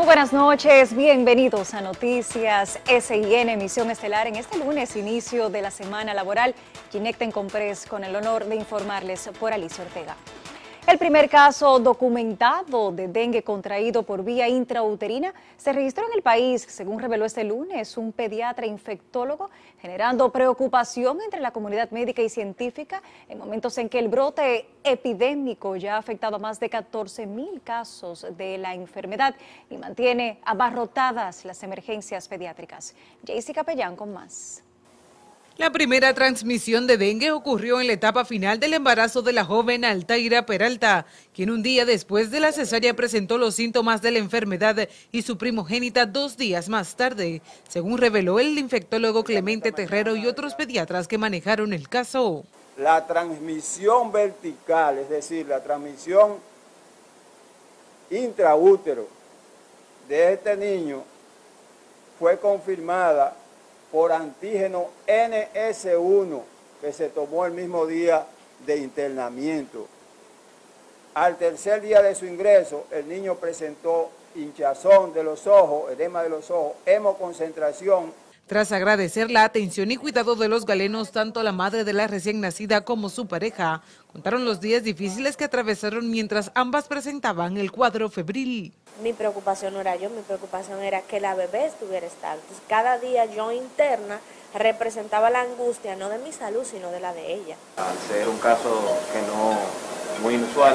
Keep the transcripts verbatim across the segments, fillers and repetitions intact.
Buenas noches, bienvenidos a Noticias S I N, emisión estelar en este lunes, inicio de la semana laboral. Ginecten Comprés con el honor de informarles por Alicia Ortega. El primer caso documentado de dengue contraído por vía intrauterina se registró en el país, según reveló este lunes un pediatra infectólogo, generando preocupación entre la comunidad médica y científica en momentos en que el brote epidémico ya ha afectado a más de catorce mil casos de la enfermedad y mantiene abarrotadas las emergencias pediátricas. Jaycee Capellán con más. La primera transmisión de dengue ocurrió en la etapa final del embarazo de la joven Altaira Peralta, quien un día después de la cesárea presentó los síntomas de la enfermedad y su primogénita dos días más tarde, según reveló el infectólogo Clemente Terrero y otros pediatras que manejaron el caso. La transmisión vertical, es decir, la transmisión intraútero de este niño fue confirmada por antígeno N S uno que se tomó el mismo día de internamiento. Al tercer día de su ingreso, el niño presentó hinchazón de los ojos, edema de los ojos, hemoconcentración. Tras agradecer la atención y cuidado de los galenos, tanto la madre de la recién nacida como su pareja contaron los días difíciles que atravesaron mientras ambas presentaban el cuadro febril. Mi preocupación no era yo, mi preocupación era que la bebé estuviera estable. Entonces, cada día yo interna representaba la angustia no de mi salud, sino de la de ella. Al ser un caso que no muy inusual,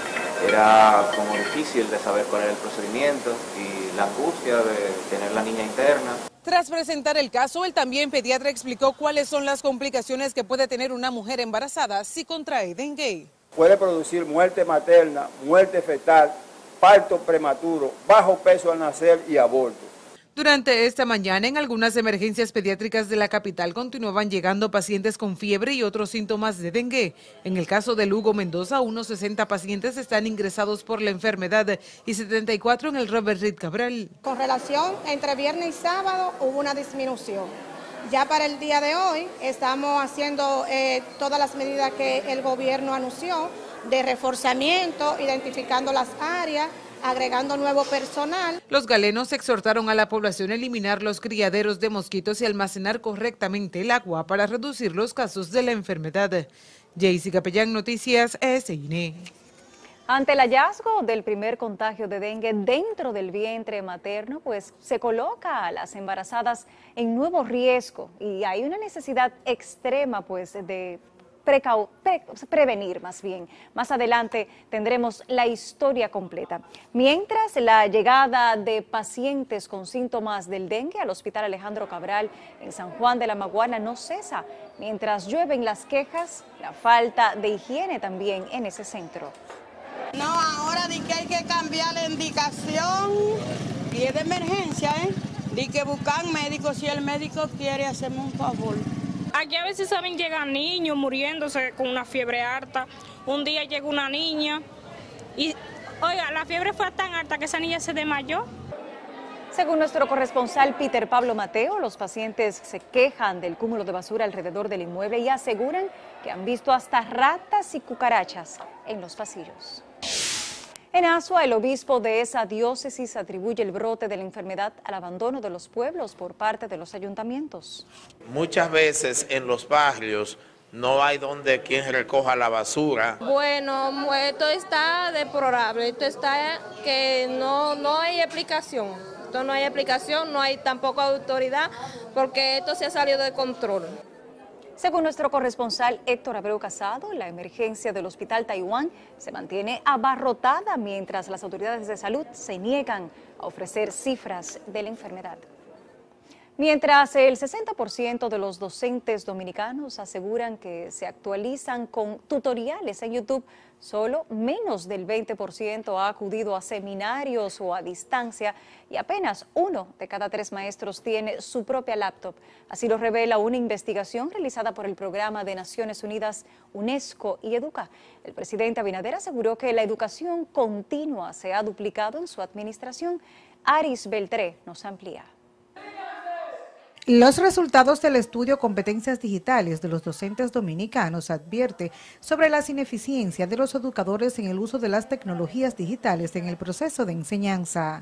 era como difícil de saber cuál era el procedimiento y la angustia de tener la niña interna. Tras presentar el caso, el también pediatra explicó cuáles son las complicaciones que puede tener una mujer embarazada si contrae dengue. Puede producir muerte materna, muerte fetal, parto prematuro, bajo peso al nacer y aborto. Durante esta mañana, en algunas emergencias pediátricas de la capital continuaban llegando pacientes con fiebre y otros síntomas de dengue. En el caso de Lugo Mendoza, unos sesenta pacientes están ingresados por la enfermedad y setenta y cuatro en el Robert Reed Cabral. Con relación entre viernes y sábado hubo una disminución. Ya para el día de hoy estamos haciendo eh, todas las medidas que el gobierno anunció de reforzamiento, identificando las áreas, agregando nuevo personal. Los galenos exhortaron a la población a eliminar los criaderos de mosquitos y almacenar correctamente el agua para reducir los casos de la enfermedad. Jaycee Capellán, Noticias S I N. Ante el hallazgo del primer contagio de dengue dentro del vientre materno, pues se coloca a las embarazadas en nuevo riesgo y hay una necesidad extrema pues de Precau pre prevenir más bien. Más adelante tendremos la historia completa. Mientras, la llegada de pacientes con síntomas del dengue al Hospital Alejandro Cabral en San Juan de la Maguana no cesa. Mientras llueven las quejas, la falta de higiene también en ese centro. No, ahora di que hay que cambiar la indicación y es de emergencia, ¿eh? Di que buscan médicos si el médico quiere hacerme un favor. Aquí a veces saben llegar niños muriéndose con una fiebre alta. Un día llegó una niña y, oiga, la fiebre fue tan alta que esa niña se desmayó. Según nuestro corresponsal Peter Pablo Mateo, los pacientes se quejan del cúmulo de basura alrededor del inmueble y aseguran que han visto hasta ratas y cucarachas en los pasillos. En Azua, el obispo de esa diócesis atribuye el brote de la enfermedad al abandono de los pueblos por parte de los ayuntamientos. Muchas veces en los barrios no hay donde quien recoja la basura. Bueno, esto está deplorable, esto está que no, no hay explicación. Esto no hay explicación, no hay tampoco autoridad, porque esto se ha salido de control. Según nuestro corresponsal Héctor Abreu Casado, la emergencia del Hospital Taiwán se mantiene abarrotada mientras las autoridades de salud se niegan a ofrecer cifras de la enfermedad. Mientras el sesenta por ciento de los docentes dominicanos aseguran que se actualizan con tutoriales en YouTube, solo menos del veinte por ciento ha acudido a seminarios o a distancia y apenas uno de cada tres maestros tiene su propia laptop. Así lo revela una investigación realizada por el Programa de Naciones Unidas, UNESCO y Educa. El presidente Abinader aseguró que la educación continua se ha duplicado en su administración. Aris Beltré nos amplía. Los resultados del estudio Competencias Digitales de los Docentes Dominicanos advierte sobre las ineficiencias de los educadores en el uso de las tecnologías digitales en el proceso de enseñanza.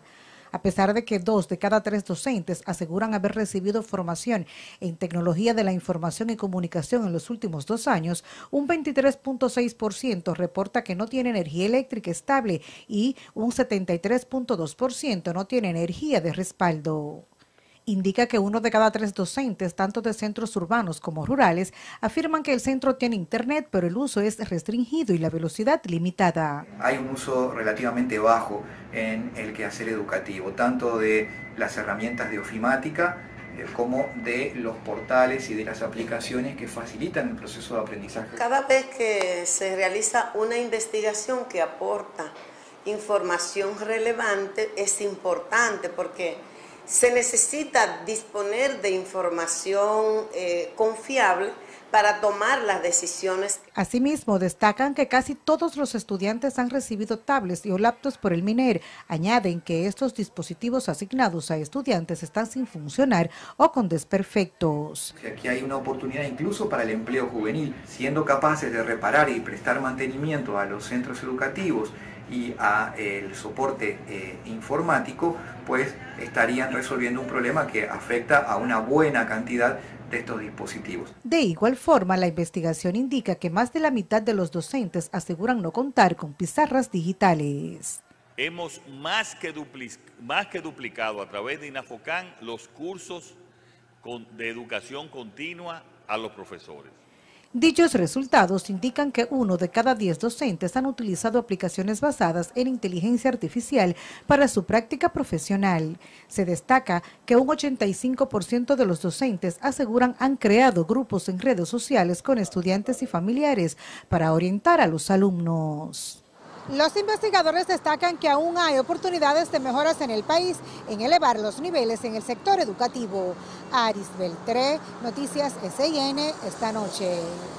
A pesar de que dos de cada tres docentes aseguran haber recibido formación en tecnología de la información y comunicación en los últimos dos años, un veintitrés punto seis por ciento reporta que no tiene energía eléctrica estable y un setenta y tres punto dos por ciento no tiene energía de respaldo. Indica que uno de cada tres docentes, tanto de centros urbanos como rurales, afirman que el centro tiene internet, pero el uso es restringido y la velocidad limitada. Hay un uso relativamente bajo en el quehacer educativo, tanto de las herramientas de ofimática eh, como de los portales y de las aplicaciones que facilitan el proceso de aprendizaje. Cada vez que se realiza una investigación que aporta información relevante, es importante porque se necesita disponer de información eh, confiable para tomar las decisiones. Asimismo, destacan que casi todos los estudiantes han recibido tablets y o laptops por el MINER. Añaden que estos dispositivos asignados a estudiantes están sin funcionar o con desperfectos. Aquí hay una oportunidad incluso para el empleo juvenil, siendo capaces de reparar y prestar mantenimiento a los centros educativos y a el soporte eh, informático, pues estarían resolviendo un problema que afecta a una buena cantidad de estos dispositivos. De igual forma, la investigación indica que más de la mitad de los docentes aseguran no contar con pizarras digitales. Hemos más que, duplic más que duplicado a través de INAFOCAN los cursos con, de educación continua a los profesores. Dichos resultados indican que uno de cada diez docentes han utilizado aplicaciones basadas en inteligencia artificial para su práctica profesional. Se destaca que un ochenta y cinco por ciento de los docentes aseguran han creado grupos en redes sociales con estudiantes y familiares para orientar a los alumnos. Los investigadores destacan que aún hay oportunidades de mejoras en el país en elevar los niveles en el sector educativo. Aris Beltré, Noticias S I N, esta noche.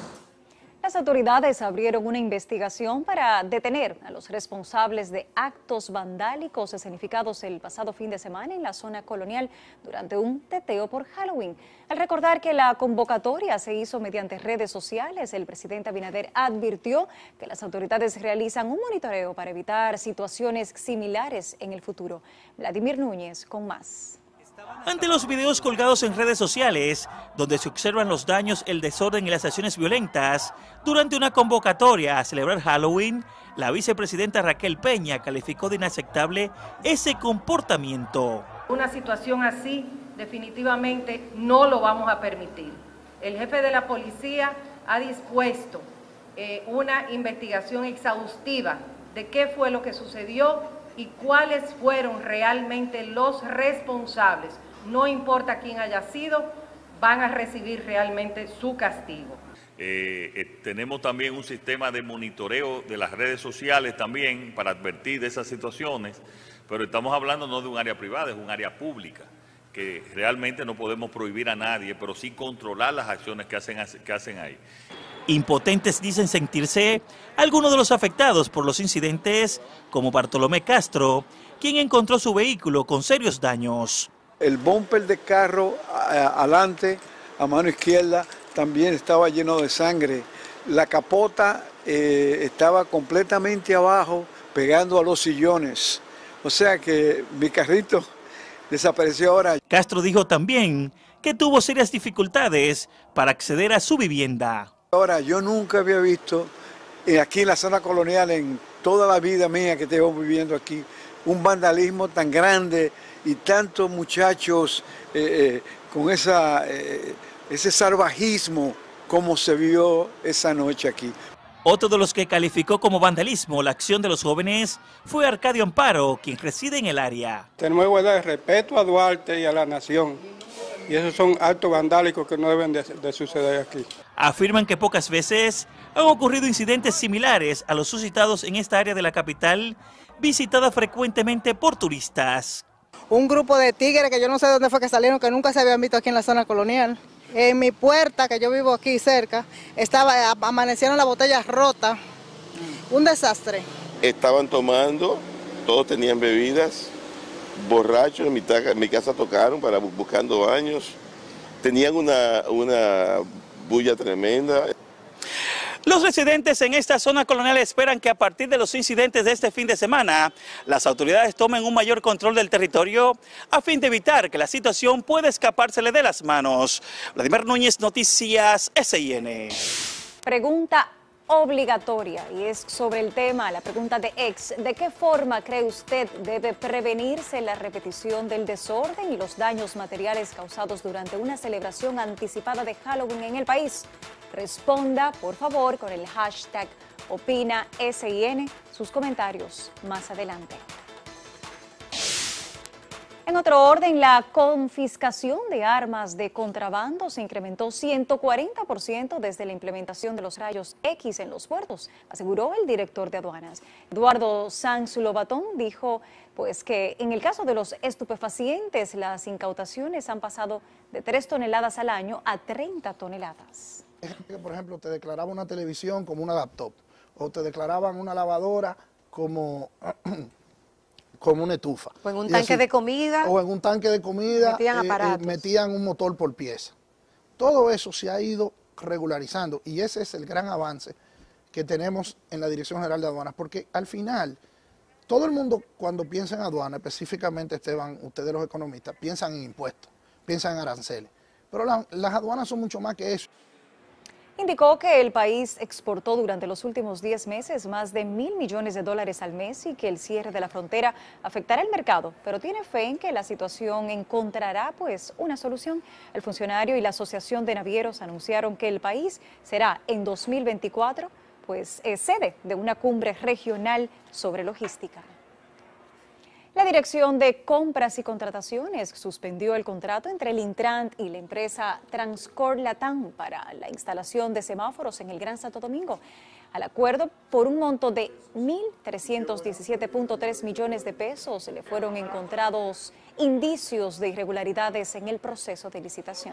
Las autoridades abrieron una investigación para detener a los responsables de actos vandálicos escenificados el pasado fin de semana en la zona colonial durante un teteo por Halloween. Al recordar que la convocatoria se hizo mediante redes sociales, el presidente Abinader advirtió que las autoridades realizan un monitoreo para evitar situaciones similares en el futuro. Vladimir Núñez con más. Ante los videos colgados en redes sociales, donde se observan los daños, el desorden y las acciones violentas, durante una convocatoria a celebrar Halloween, la vicepresidenta Raquel Peña calificó de inaceptable ese comportamiento. Una situación así definitivamente no lo vamos a permitir. El jefe de la policía ha dispuesto eh, una investigación exhaustiva de qué fue lo que sucedió y cuáles fueron realmente los responsables. No importa quién haya sido, van a recibir realmente su castigo. Eh, eh, tenemos también un sistema de monitoreo de las redes sociales también para advertir de esas situaciones, pero estamos hablando no de un área privada, es un área pública, que realmente no podemos prohibir a nadie, pero sí controlar las acciones que hacen, que hacen ahí. Impotentes dicen sentirse algunos de los afectados por los incidentes, como Bartolomé Castro, quien encontró su vehículo con serios daños. El bumper de carro adelante, a mano izquierda, también estaba lleno de sangre. La capota eh, estaba completamente abajo, pegando a los sillones. O sea que mi carrito desapareció ahora. Castro dijo también que tuvo serias dificultades para acceder a su vivienda. Ahora, yo nunca había visto eh, aquí en la zona colonial, en toda la vida mía que tengo viviendo aquí, un vandalismo tan grande y tantos muchachos eh, eh, con esa, eh, ese salvajismo como se vio esa noche aquí. Otro de los que calificó como vandalismo la acción de los jóvenes fue Arcadio Amparo, quien reside en el área. Tenemos que guardar respeto a Duarte y a la nación. Y esos son actos vandálicos que no deben de, de suceder aquí. Afirman que pocas veces han ocurrido incidentes similares a los suscitados en esta área de la capital, visitada frecuentemente por turistas. Un grupo de tigres que yo no sé de dónde fue que salieron, que nunca se habían visto aquí en la zona colonial. En mi puerta, que yo vivo aquí cerca, estaba, amanecieron las botellas rotas. Un desastre. Estaban tomando, todos tenían bebidas. Borrachos, en mi, en mi casa tocaron para buscando baños, tenían una, una bulla tremenda. Los residentes en esta zona colonial esperan que a partir de los incidentes de este fin de semana, las autoridades tomen un mayor control del territorio a fin de evitar que la situación pueda escapársele de las manos. Vladimir Núñez, Noticias S I N. Pregunta obligatoria y es sobre el tema, la pregunta de ex. ¿De qué forma cree usted debe prevenirse la repetición del desorden y los daños materiales causados durante una celebración anticipada de Halloween en el país? Responda, por favor, con el hashtag OpinaSIN sus comentarios más adelante. En otro orden, la confiscación de armas de contrabando se incrementó ciento cuarenta por ciento desde la implementación de los rayos X en los puertos, aseguró el director de aduanas. Eduardo Sanz Lobatón dijo pues, que en el caso de los estupefacientes, las incautaciones han pasado de tres toneladas al año a treinta toneladas. Por ejemplo, te declaraba una televisión como una laptop, o te declaraban una lavadora como... como una estufa. O en un Y tanque así, de comida. O en un tanque de comida. Metían eh, aparatos. eh, metían un motor por pieza. Todo eso se ha ido regularizando y ese es el gran avance que tenemos en la Dirección General de Aduanas, porque al final, todo el mundo cuando piensa en aduana, específicamente Esteban, ustedes los economistas, piensan en impuestos, piensan en aranceles, pero la, las aduanas son mucho más que eso. Indicó que el país exportó durante los últimos diez meses más de mil millones de dólares al mes y que el cierre de la frontera afectará el mercado, pero tiene fe en que la situación encontrará pues una solución. El funcionario y la Asociación de Navieros anunciaron que el país será en dos mil veinticuatro pues eh, sede de una cumbre regional sobre logística. La Dirección de Compras y Contrataciones suspendió el contrato entre el Intrant y la empresa Transcor Latam para la instalación de semáforos en el Gran Santo Domingo. Al acuerdo, por un monto de mil trescientos diecisiete punto tres millones de pesos, le fueron encontrados indicios de irregularidades en el proceso de licitación.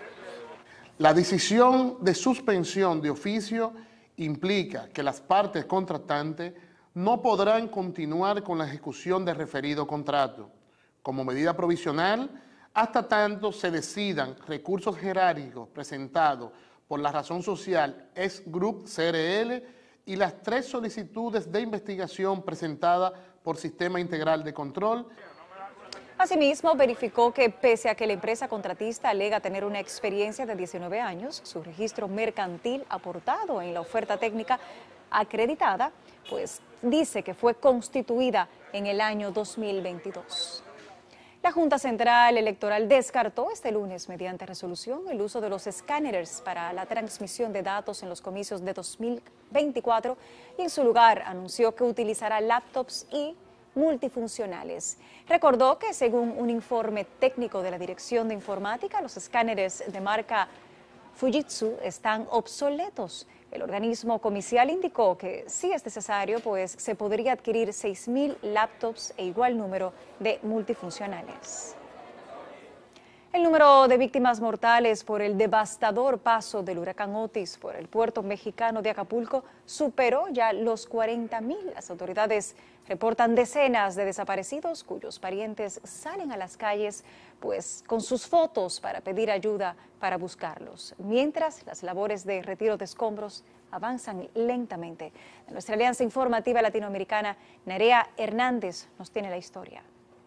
La decisión de suspensión de oficio implica que las partes contratantes no podrán continuar con la ejecución del referido contrato, como medida provisional, hasta tanto se decidan recursos jerárquicos presentados por la razón social S Group C R L y las tres solicitudes de investigación presentadas por Sistema Integral de Control. Asimismo, verificó que pese a que la empresa contratista alega tener una experiencia de diecinueve años, su registro mercantil aportado en la oferta técnica acreditada, pues dice que fue constituida en el año dos mil veintidós. La Junta Central Electoral descartó este lunes, mediante resolución, el uso de los escáneres para la transmisión de datos en los comicios de dos mil veinticuatro y en su lugar anunció que utilizará laptops y multifuncionales. Recordó que según un informe técnico de la Dirección de Informática, los escáneres de marca Fujitsu están obsoletos. El organismo comicial indicó que si es necesario, pues se podría adquirir seis mil laptops e igual número de multifuncionales. El número de víctimas mortales por el devastador paso del huracán Otis por el puerto mexicano de Acapulco superó ya los cuarenta mil. Las autoridades reportan decenas de desaparecidos cuyos parientes salen a las calles pues, con sus fotos para pedir ayuda para buscarlos, mientras las labores de retiro de escombros avanzan lentamente. De nuestra Alianza Informativa Latinoamericana, Nerea Hernández nos tiene la historia.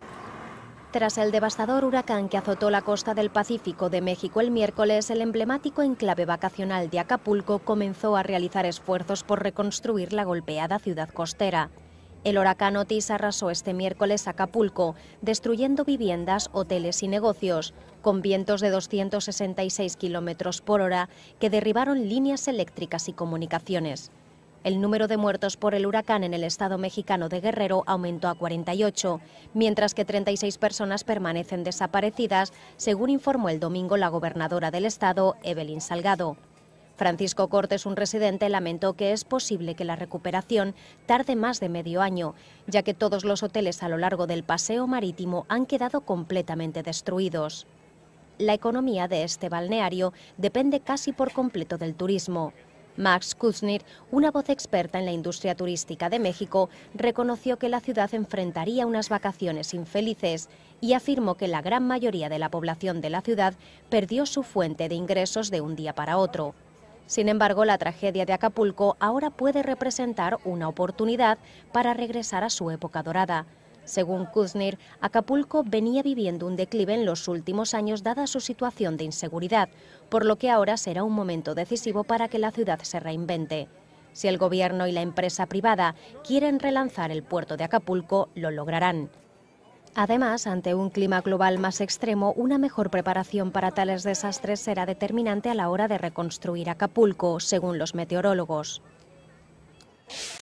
Tras el devastador huracán que azotó la costa del Pacífico de México el miércoles, el emblemático enclave vacacional de Acapulco comenzó a realizar esfuerzos por reconstruir la golpeada ciudad costera. El huracán Otis arrasó este miércoles Acapulco, destruyendo viviendas, hoteles y negocios, con vientos de doscientos sesenta y seis kilómetros por hora que derribaron líneas eléctricas y comunicaciones. El número de muertos por el huracán en el estado mexicano de Guerrero aumentó a cuarenta y ocho, mientras que treinta y seis personas permanecen desaparecidas, según informó el domingo la gobernadora del estado, Evelyn Salgado. Francisco Cortés, un residente, lamentó que es posible que la recuperación tarde más de medio año, ya que todos los hoteles a lo largo del paseo marítimo han quedado completamente destruidos. La economía de este balneario depende casi por completo del turismo. Max Kuznir, una voz experta en la industria turística de México, reconoció que la ciudad enfrentaría unas vacaciones infelices y afirmó que la gran mayoría de la población de la ciudad perdió su fuente de ingresos de un día para otro. Sin embargo, la tragedia de Acapulco ahora puede representar una oportunidad para regresar a su época dorada. Según Kuznir, Acapulco venía viviendo un declive en los últimos años dada su situación de inseguridad, por lo que ahora será un momento decisivo para que la ciudad se reinvente. Si el gobierno y la empresa privada quieren relanzar el puerto de Acapulco, lo lograrán. Además, ante un clima global más extremo, una mejor preparación para tales desastres será determinante a la hora de reconstruir Acapulco, según los meteorólogos.